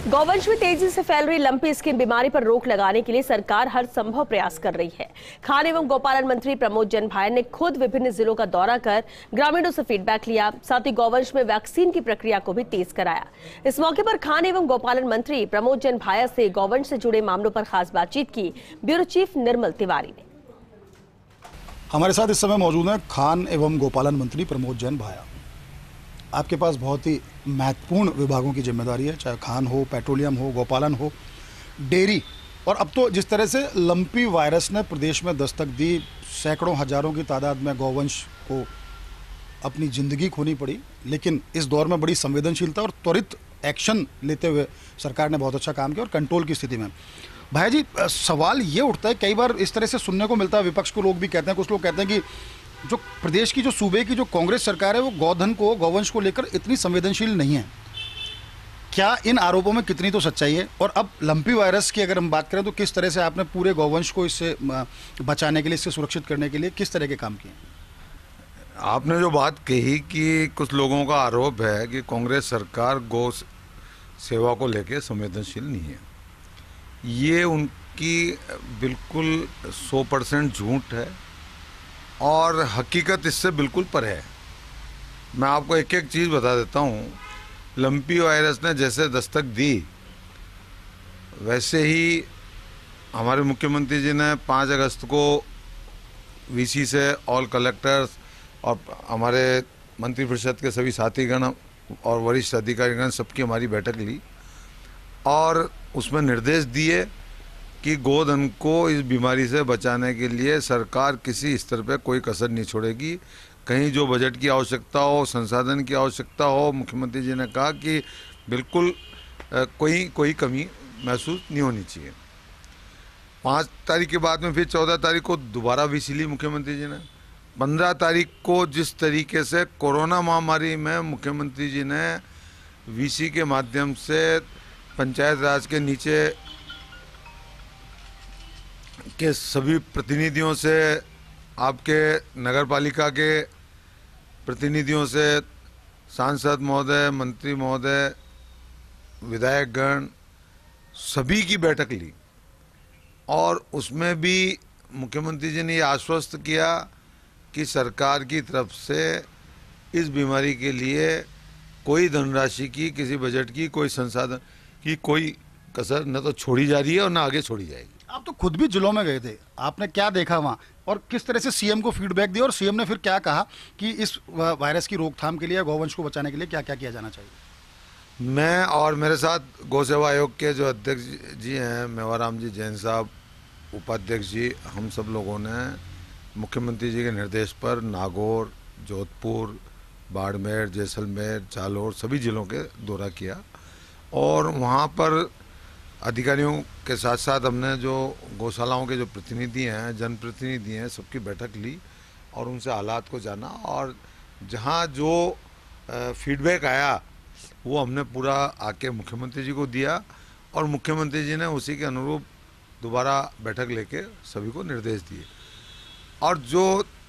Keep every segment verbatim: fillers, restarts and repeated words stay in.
गौवंश में तेजी से फैल रही लंपी स्किन बीमारी पर रोक लगाने के लिए सरकार हर संभव प्रयास कर रही है। खान एवं गौपालन मंत्री प्रमोद जन भाया ने खुद विभिन्न जिलों का दौरा कर ग्रामीणों से फीडबैक लिया, साथ ही गौवंश में वैक्सीन की प्रक्रिया को भी तेज कराया। इस मौके पर खान एवं गौपालन मंत्री प्रमोद जन भाया से गौवंश से जुड़े मामलों पर खास बातचीत की। ब्यूरो चीफ निर्मल तिवारी ने। हमारे साथ इस समय मौजूद हैं खान एवं गौपालन मंत्री प्रमोद जन भाया। आपके पास बहुत ही महत्वपूर्ण विभागों की जिम्मेदारी है, चाहे खान हो, पेट्रोलियम हो, गौपालन हो, डेयरी, और अब तो जिस तरह से लंपी वायरस ने प्रदेश में दस्तक दी, सैकड़ों हजारों की तादाद में गौवंश को अपनी ज़िंदगी खोनी पड़ी, लेकिन इस दौर में बड़ी संवेदनशीलता और त्वरित एक्शन लेते हुए सरकार ने बहुत अच्छा काम किया और कंट्रोल की स्थिति में। भाई जी, सवाल ये उठता है, कई बार इस तरह से सुनने को मिलता है, विपक्ष को लोग भी कहते हैं, कुछ लोग कहते हैं कि जो प्रदेश की जो सूबे की जो कांग्रेस सरकार है वो गौधन को, गौवंश को लेकर इतनी संवेदनशील नहीं है। क्या इन आरोपों में कितनी तो सच्चाई है? और अब लंपी वायरस की अगर हम बात करें तो किस तरह से आपने पूरे गौवंश को इससे बचाने के लिए, इससे सुरक्षित करने के लिए किस तरह के काम किए? आपने जो बात कही कि कुछ लोगों का आरोप है कि कांग्रेस सरकार गौ सेवा को लेकर संवेदनशील नहीं है, ये उनकी बिल्कुल सौ परसेंट झूठ है और हकीकत इससे बिल्कुल पर है। मैं आपको एक एक चीज़ बता देता हूँ। लंपी वायरस ने जैसे दस्तक दी, वैसे ही हमारे मुख्यमंत्री जी ने पाँच अगस्त को वीसी से ऑल कलेक्टर्स और हमारे मंत्रिपरिषद के सभी साथीगण और वरिष्ठ अधिकारीगण सबकी हमारी बैठक ली और उसमें निर्देश दिए कि गोधन को इस बीमारी से बचाने के लिए सरकार किसी स्तर पर कोई कसर नहीं छोड़ेगी। कहीं जो बजट की आवश्यकता हो, संसाधन की आवश्यकता हो, मुख्यमंत्री जी ने कहा कि बिल्कुल कोई कोई कमी महसूस नहीं होनी चाहिए। पाँच तारीख के बाद में फिर चौदह तारीख को दोबारा वीसी ली मुख्यमंत्री जी ने। पंद्रह तारीख को जिस तरीके से कोरोना महामारी में मुख्यमंत्री जी ने वीसी के माध्यम से पंचायत राज के नीचे के सभी प्रतिनिधियों से, आपके नगर पालिका के प्रतिनिधियों से, सांसद महोदय, मंत्री महोदय, विधायकगण, सभी की बैठक ली और उसमें भी मुख्यमंत्री जी ने ये आश्वस्त किया कि सरकार की तरफ से इस बीमारी के लिए कोई धनराशि की, किसी बजट की, कोई संसाधन की कोई कसर न तो छोड़ी जा रही है और न आगे छोड़ी जाएगी। आप तो खुद भी जिलों में गए थे, आपने क्या देखा वहाँ और किस तरह से सीएम को फीडबैक दिया और सीएम ने फिर क्या कहा कि इस वायरस की रोकथाम के लिए, गौवंश को बचाने के लिए क्या क्या किया जाना चाहिए? मैं और मेरे साथ गौ सेवा आयोग के जो अध्यक्ष जी हैं, मेवाराम जी जैन साहब, उपाध्यक्ष जी, हम सब लोगों ने मुख्यमंत्री जी के निर्देश पर नागौर, जोधपुर, बाड़मेर, जैसलमेर, जालौर सभी जिलों के दौरा किया और वहाँ पर अधिकारियों के साथ साथ हमने जो गौशालाओं के जो प्रतिनिधि हैं, जनप्रतिनिधि हैं, सबकी बैठक ली और उनसे हालात को जाना और जहाँ जो फीडबैक आया वो हमने पूरा आके मुख्यमंत्री जी को दिया और मुख्यमंत्री जी ने उसी के अनुरूप दोबारा बैठक लेके सभी को निर्देश दिए। और जो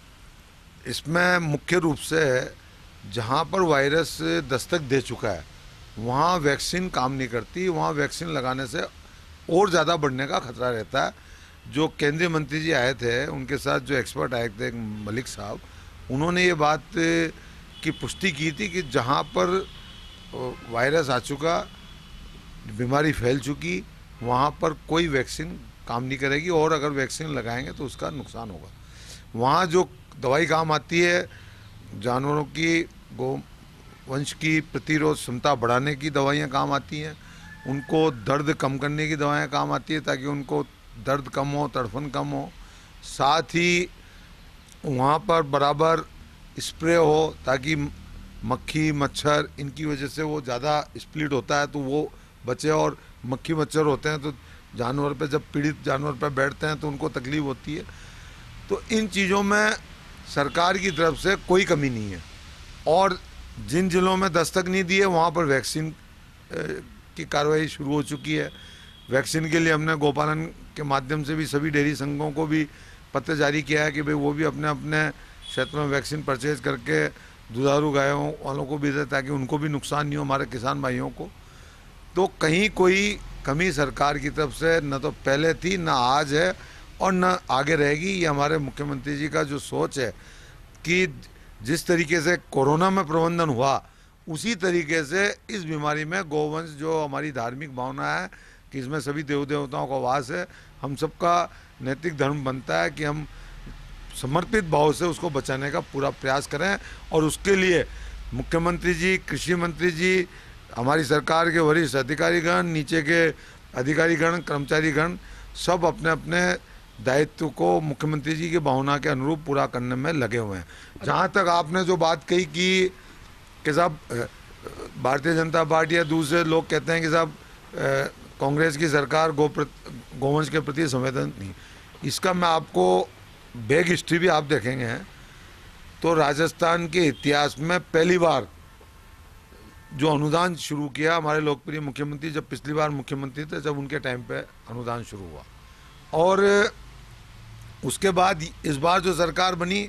इसमें मुख्य रूप से जहाँ पर वायरस दस्तक दे चुका है वहाँ वैक्सीन काम नहीं करती, वहाँ वैक्सीन लगाने से और ज़्यादा बढ़ने का खतरा रहता है। जो केंद्रीय मंत्री जी आए थे, उनके साथ जो एक्सपर्ट आए थे मलिक साहब, उन्होंने ये बात की पुष्टि की थी कि जहाँ पर वायरस आ चुका, बीमारी फैल चुकी, वहाँ पर कोई वैक्सीन काम नहीं करेगी और अगर वैक्सीन लगाएंगे तो उसका नुकसान होगा। वहाँ जो दवाई काम आती है, जानवरों की, गौ वंश की प्रतिरोध क्षमता बढ़ाने की दवाइयाँ काम आती हैं, उनको दर्द कम करने की दवाइयाँ काम आती है ताकि उनको दर्द कम हो, तड़फन कम हो। साथ ही वहाँ पर बराबर स्प्रे हो ताकि मक्खी मच्छर, इनकी वजह से वो ज़्यादा स्प्लिट होता है तो वो बचे और मक्खी मच्छर होते हैं तो जानवर पे, जब पीड़ित जानवर पे बैठते हैं तो उनको तकलीफ़ होती है। तो इन चीज़ों में सरकार की तरफ से कोई कमी नहीं है और जिन जिलों में दस्तक नहीं दी है वहाँ पर वैक्सीन की कार्रवाई शुरू हो चुकी है। वैक्सीन के लिए हमने गौपालन के माध्यम से भी सभी डेयरी संघों को भी पत्र जारी किया है कि भाई वो भी अपने अपने क्षेत्र में वैक्सीन परचेज करके दुधारू गायों वालों को भी दे ताकि उनको भी नुकसान नहीं हो, हमारे किसान भाइयों को। तो कहीं कोई कमी सरकार की तरफ से न तो पहले थी, न आज है और न आगे रहेगी। ये हमारे मुख्यमंत्री जी का जो सोच है कि जिस तरीके से कोरोना में प्रबंधन हुआ, उसी तरीके से इस बीमारी में गोवंश जो हमारी धार्मिक भावना है कि इसमें सभी देव देवताओं का वास है, हम सबका नैतिक धर्म बनता है कि हम समर्पित भाव से उसको बचाने का पूरा प्रयास करें। और उसके लिए मुख्यमंत्री जी, कृषि मंत्री जी, हमारी सरकार के वरिष्ठ अधिकारीगण, नीचे के अधिकारीगण, कर्मचारीगण सब अपने अपने दायित्व को मुख्यमंत्री जी की भावना के अनुरूप पूरा करने में लगे हुए हैं। जहाँ तक आपने जो बात कही कि कि साहब भारतीय जनता पार्टी या दूसरे लोग कहते हैं कि साहब कांग्रेस की सरकार गो गोवंश के प्रति संवेदन नहीं, इसका मैं आपको बैक हिस्ट्री भी आप देखेंगे तो राजस्थान के इतिहास में पहली बार जो अनुदान शुरू किया हमारे लोकप्रिय मुख्यमंत्री, जब पिछली बार मुख्यमंत्री थे, जब उनके टाइम पे अनुदान शुरू हुआ। और उसके बाद इस बार जो सरकार बनी,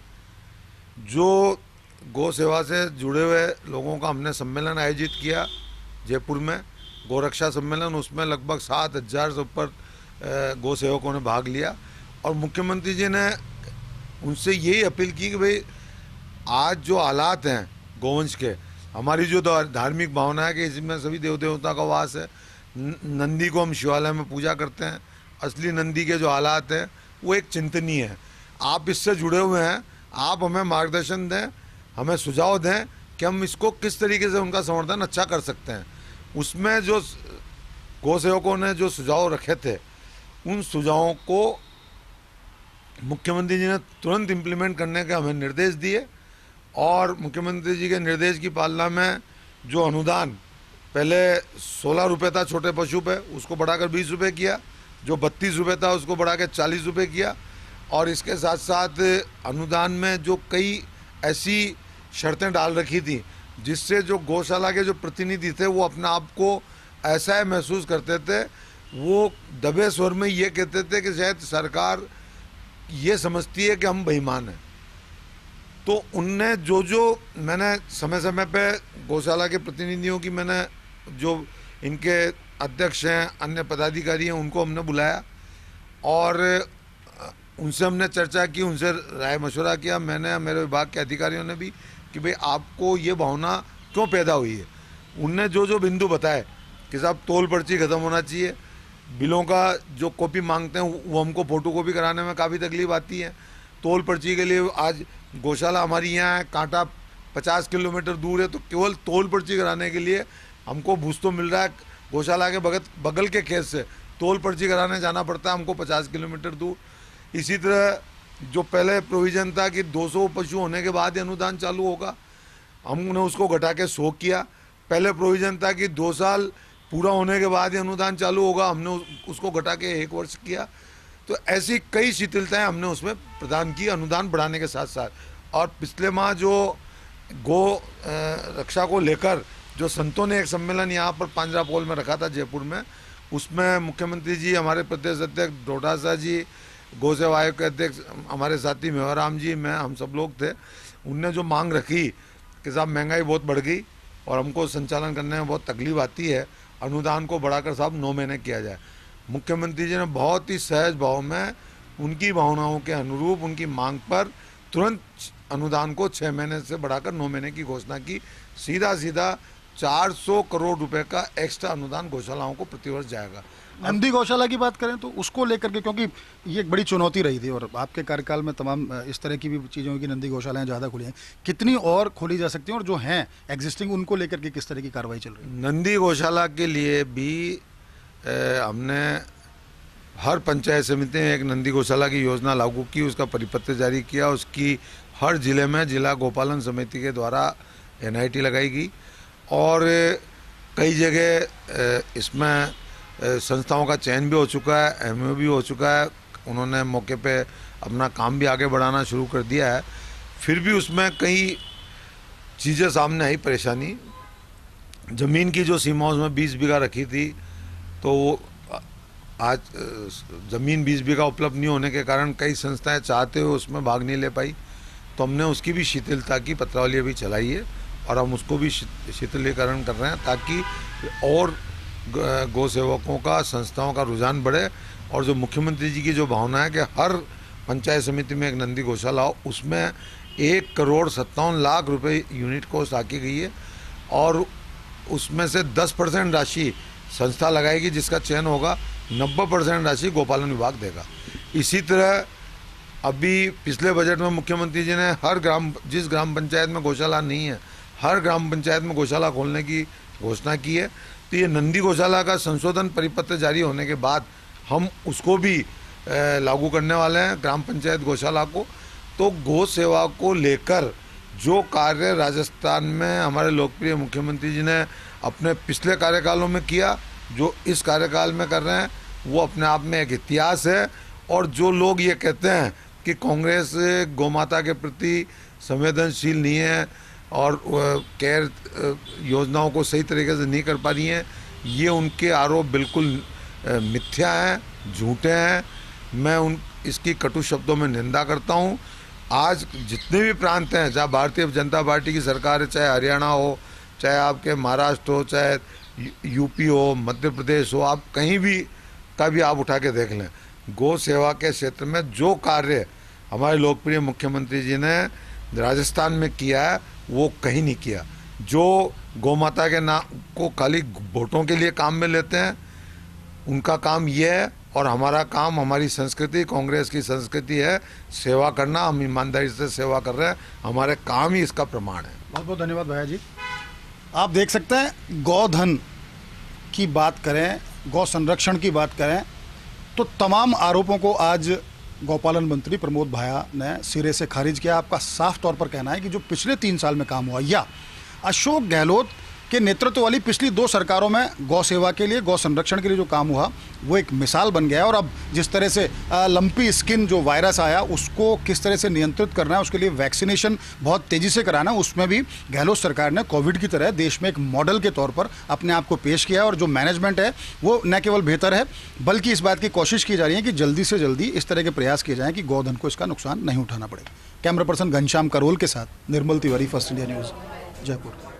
जो गौ सेवा से जुड़े हुए लोगों का हमने सम्मेलन आयोजित किया जयपुर में, गौरक्षा सम्मेलन, उसमें लगभग सात हजार से ऊपर गौ सेवकों ने भाग लिया। और मुख्यमंत्री जी ने उनसे यही अपील की कि भाई आज जो हालात हैं गोवंश के, हमारी जो धार्मिक भावना है कि इसमें सभी देव देवता का वास है, नंदी को हम शिवालय में पूजा करते हैं, असली नंदी के जो हालात हैं वो एक चिंतनीय है। आप इससे जुड़े हुए हैं, आप हमें मार्गदर्शन दें, हमें सुझाव दें कि हम इसको किस तरीके से उनका संवर्धन अच्छा कर सकते हैं। उसमें जो गौ सेवकों ने जो सुझाव रखे थे, उन सुझावों को मुख्यमंत्री जी ने तुरंत इम्प्लीमेंट करने के हमें निर्देश दिए। और मुख्यमंत्री जी के निर्देश की पालना में जो अनुदान पहले सोलह रुपये था छोटे पशु पे, उसको बढ़ाकर बीस रुपये किया, जो बत्तीस रुपये था उसको बढ़ा के चालीस रुपये किया। और इसके साथ साथ अनुदान में जो कई ऐसी शर्तें डाल रखी थी जिससे जो गौशाला के जो प्रतिनिधि थे वो अपने आप को ऐसा महसूस करते थे, वो दबे स्वर में ये कहते थे कि शायद सरकार ये समझती है कि हम बेईमान हैं। तो उनने जो जो मैंने समय समय पे गौशाला के प्रतिनिधियों की, मैंने जो इनके अध्यक्ष हैं, अन्य पदाधिकारी हैं, उनको हमने बुलाया और उनसे हमने चर्चा की, उनसे राय मशवरा किया, मैंने, मेरे विभाग के अधिकारियों ने भी, कि भाई आपको ये भावना क्यों पैदा हुई है। उनने जो जो बिंदु बताए कि साहब तोल पर्ची ख़त्म होना चाहिए, बिलों का जो कॉपी मांगते हैं वो हमको फ़ोटो कॉपी कराने में काफ़ी तकलीफ आती है। तोल पर्ची के लिए आज गौशाला हमारी यहाँ है, कांटा पचास किलोमीटर दूर है, तो केवल तोल पर्ची कराने के लिए हमको भूस तो मिल रहा है, गौशाला के बगल बगल के खेत से तोल पर्ची कराने जाना पड़ता है हमको पचास किलोमीटर दूर। इसी तरह जो पहले प्रोविज़न था कि दो सौ पशु होने के बाद ही अनुदान चालू होगा, हमने उसको घटा के सौ किया। पहले प्रोविज़न था कि दो साल पूरा होने के बाद ही अनुदान चालू होगा, हमने उसको घटा के एक वर्ष किया। तो ऐसी कई शिथिलताएं हमने उसमें प्रदान की अनुदान बढ़ाने के साथ साथ। और पिछले माह जो गो रक्षा को लेकर जो संतों ने एक सम्मेलन यहाँ पर पांजरापोल में रखा था जयपुर में, उसमें मुख्यमंत्री जी, हमारे प्रदेश अध्यक्ष डोडासा जी, गौ सेवा आयोग के अध्यक्ष हमारे साथी मेवाराम जी, मैं, हम सब लोग थे। उनने जो मांग रखी कि साहब महंगाई बहुत बढ़ गई और हमको संचालन करने में बहुत तकलीफ आती है, अनुदान को बढ़ाकर साहब नौ महीने किया जाए। मुख्यमंत्री जी ने बहुत ही सहज भाव में उनकी भावनाओं के अनुरूप उनकी मांग पर तुरंत अनुदान को छः महीने से बढ़ाकर नौ महीने की घोषणा की। सीधा सीधा चार सौ करोड़ रुपए का एक्स्ट्रा अनुदान गौशालाओं को प्रतिवर्ष जाएगा। नंदी गौशाला की बात करें तो उसको लेकर के, क्योंकि ये एक बड़ी चुनौती रही थी और आपके कार्यकाल में तमाम इस तरह की भी चीज़ों की नंदी गौशालाएं ज़्यादा खुली हैं, कितनी और खोली जा सकती हैं और जो हैं एग्जिस्टिंग उनको लेकर के किस तरह की कार्रवाई चल रही है? नंदी गौशाला के लिए भी ए, हमने हर पंचायत समिति में एक नंदी गौशाला की योजना लागू की, उसका परिपत्र जारी किया, उसकी हर जिले में जिला गौपालन समिति के द्वारा एन आई टी लगाई गई और कई जगह इसमें संस्थाओं का चयन भी हो चुका है, एम ओ भी हो चुका है, उन्होंने मौके पे अपना काम भी आगे बढ़ाना शुरू कर दिया है। फिर भी उसमें कई चीज़ें सामने आई परेशानी। ज़मीन की जो सीमा उसमें बीस बीघा रखी थी, तो आज ज़मीन बीस बीघा उपलब्ध नहीं होने के कारण कई संस्थाएं चाहते हुए उसमें भाग नहीं ले पाई, तो हमने उसकी भी शिथिलता की पत्रावली अभी चलाई है और हम उसको भी शिथिलीकरण कर रहे हैं ताकि और गौ सेवकों का, संस्थाओं का रुझान बढ़े और जो मुख्यमंत्री जी की जो भावना है कि हर पंचायत समिति में एक नंदी गौशाला हो, उसमें एक करोड़ सत्तावन लाख रुपए यूनिट कॉस्ट आकी गई है और उसमें से दस परसेंट राशि संस्था लगाएगी, जिसका चयन होगा, नब्बे परसेंट राशि गोपालन विभाग देगा। इसी तरह अभी पिछले बजट में मुख्यमंत्री जी ने हर ग्राम जिस ग्राम पंचायत में गौशाला नहीं है, हर ग्राम पंचायत में गौशाला खोलने की घोषणा की है। तो ये नंदी गौशाला का संशोधन परिपत्र जारी होने के बाद हम उसको भी लागू करने वाले हैं, ग्राम पंचायत गौशाला को। तो गौ सेवा को लेकर जो कार्य राजस्थान में हमारे लोकप्रिय मुख्यमंत्री जी ने अपने पिछले कार्यकालों में किया, जो इस कार्यकाल में कर रहे हैं, वो अपने आप में एक इतिहास है। और जो लोग ये कहते हैं कि कांग्रेस गौ माता के प्रति संवेदनशील नहीं है और केयर योजनाओं को सही तरीके से नहीं कर पा रही हैं, ये उनके आरोप बिल्कुल मिथ्या हैं, झूठे हैं। मैं उन इसकी कटु शब्दों में निंदा करता हूँ। आज जितने भी प्रांत हैं जहाँ भारतीय जनता पार्टी की सरकार है, चाहे हरियाणा हो, चाहे आपके महाराष्ट्र हो, चाहे यूपी हो, मध्य प्रदेश हो, आप कहीं भी का भी आप उठा के देख लें, गौ सेवा के क्षेत्र में जो कार्य हमारे लोकप्रिय मुख्यमंत्री जी ने राजस्थान में किया है वो कहीं नहीं किया। जो गौ माता के नाम को खाली वोटों के लिए काम में लेते हैं, उनका काम ये है। और हमारा काम, हमारी संस्कृति, कांग्रेस की संस्कृति है सेवा करना। हम ईमानदारी से सेवा कर रहे हैं, हमारे काम ही इसका प्रमाण है। बहुत बहुत धन्यवाद भैया जी। आप देख सकते हैं, गौधन की बात करें, गौ संरक्षण की बात करें, तो तमाम आरोपों को आज गौपालन मंत्री प्रमोद भाया ने सिरे से खारिज किया। आपका साफ तौर पर कहना है कि जो पिछले तीन साल में काम हुआ या अशोक गहलोत के नेतृत्व वाली पिछली दो सरकारों में गौ सेवा के लिए, गौ संरक्षण के लिए जो काम हुआ वो एक मिसाल बन गया है। और अब जिस तरह से लंपी स्किन जो वायरस आया उसको किस तरह से नियंत्रित करना है, उसके लिए वैक्सीनेशन बहुत तेज़ी से कराना, उसमें भी गहलोत सरकार ने कोविड की तरह देश में एक मॉडल के तौर पर अपने आप को पेश किया है। और जो मैनेजमेंट है वो न केवल बेहतर है बल्कि इस बात की कोशिश की जा रही है कि जल्दी से जल्दी इस तरह के प्रयास किए जाएँ कि गौधन को इसका नुकसान नहीं उठाना पड़े। कैमरा पर्सन घनश्याम करोल के साथ Nirmal Tiwari, first India news, Jaipur.